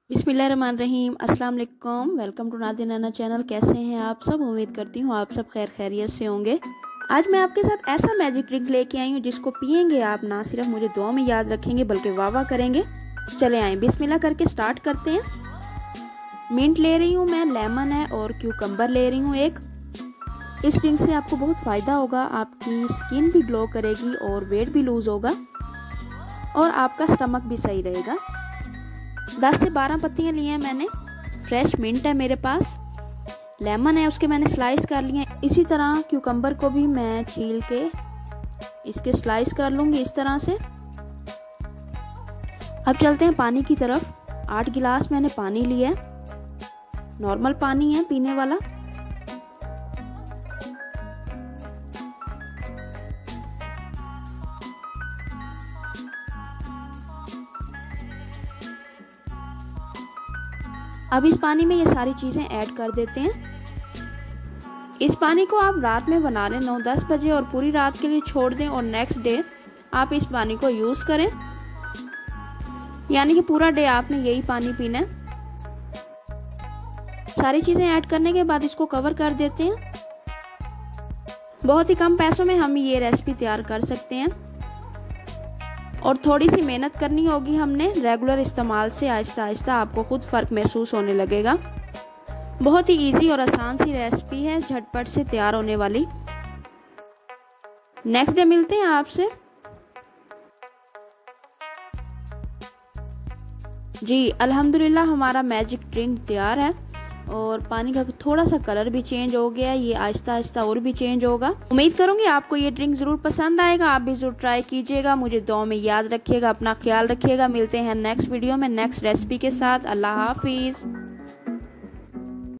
बिस्मिल्लाहिर्रहमानिर्रहीम, अस्सलाम वालेकुम। Welcome to Nadir Nana channel. कैसे हैं आप सब? उम्मीद करती हूँ आप सब खैर खैरियत से होंगे। आज मैं आपके साथ ऐसा मैजिक ड्रिंक लेके आई हूँ जिसको पियेंगे आप ना सिर्फ मुझे दुआ में याद रखेंगे बल्कि वाह वाह करेंगे। चले आए बिस्मिल्लाह करके स्टार्ट करते हैं। मिंट ले रही हूँ मैं, लेमन है और क्यूकम्बर ले रही हूँ एक। इस ड्रिंक से आपको बहुत फ़ायदा होगा, आपकी स्किन भी ग्लो करेगी और वेट भी लूज़ होगा और आपका स्टमक भी सही रहेगा। 10 से 12 पत्तियां ली हैं मैंने। फ्रेश मिंट है मेरे पास, लेमन है उसके मैंने स्लाइस कर लिए हैं। इसी तरह क्यूकम्बर को भी मैं छील के इसके स्लाइस कर लूँगी इस तरह से। अब चलते हैं पानी की तरफ। 8 गिलास मैंने पानी लिया है, नॉर्मल पानी है पीने वाला। अब इस पानी में ये सारी चीज़ें ऐड कर देते हैं। इस पानी को आप रात में बना लें 9-10 बजे और पूरी रात के लिए छोड़ दें और नेक्स्ट डे आप इस पानी को यूज़ करें, यानी कि पूरा डे आपने यही पानी पीना है। सारी चीज़ें ऐड करने के बाद इसको कवर कर देते हैं। बहुत ही कम पैसों में हम ये रेसिपी तैयार कर सकते हैं और थोड़ी सी मेहनत करनी होगी हमने। रेगुलर इस्तेमाल से आहिस्ता आहिस्ता आपको खुद फ़र्क महसूस होने लगेगा। बहुत ही इजी और आसान सी रेसिपी है, झटपट से तैयार होने वाली। नेक्स्ट डे मिलते हैं आपसे। जी अल्हम्दुलिल्लाह हमारा मैजिक ड्रिंक तैयार है और पानी का थोड़ा सा कलर भी चेंज हो गया। ये आहिस्ता आहिस्ता और भी चेंज होगा। उम्मीद करूंगी आपको ये ड्रिंक ज़रूर पसंद आएगा। आप भी ज़रूर ट्राई कीजिएगा। मुझे दुआ में याद रखिएगा, अपना ख्याल रखिएगा। मिलते हैं नेक्स्ट वीडियो में नेक्स्ट रेसिपी के साथ। अल्लाह हाफिज़।